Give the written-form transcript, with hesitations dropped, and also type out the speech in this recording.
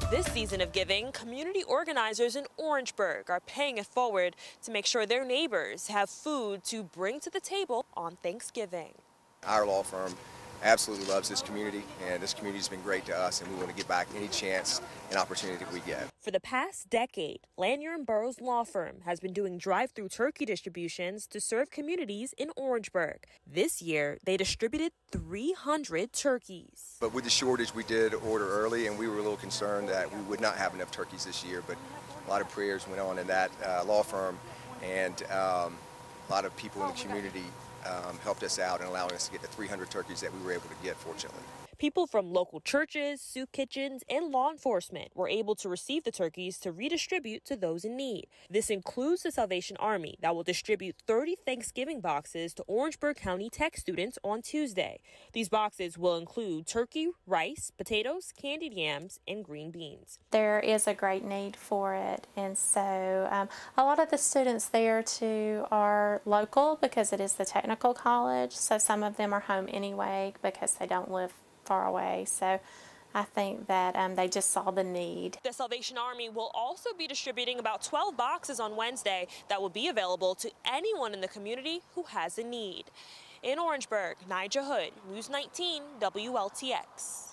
This season of giving, community organizers in Orangeburg are paying it forward to make sure their neighbors have food to bring to the table on Thanksgiving. Our law firm absolutely loves this community, and this community has been great to us, and we want to give back any chance and opportunity that we get. For the past decade, Lanier & Burroughs Law Firm has been doing drive-through turkey distributions to serve communities in Orangeburg. This year, they distributed 300 turkeys. But with the shortage, we did order early, and we were a little concerned that we would not have enough turkeys this year, but a lot of prayers went on in that law firm, and a lot of people in the community helped us out in allowing us to get the 300 turkeys that we were able to get, fortunately. People from local churches, soup kitchens, and law enforcement were able to receive the turkeys to redistribute to those in need. This includes the Salvation Army that will distribute 30 Thanksgiving boxes to Orangeburg County Tech students on Tuesday. These boxes will include turkey, rice, potatoes, candied yams, and green beans. There is a great need for it, and so a lot of the students there too are local because it is the technical college, so some of them are home anyway because they don't live far away. So I think that they just saw the need. The Salvation Army will also be distributing about 12 boxes on Wednesday that will be available to anyone in the community who has a need. In Orangeburg, Nija Hood, News 19 WLTX.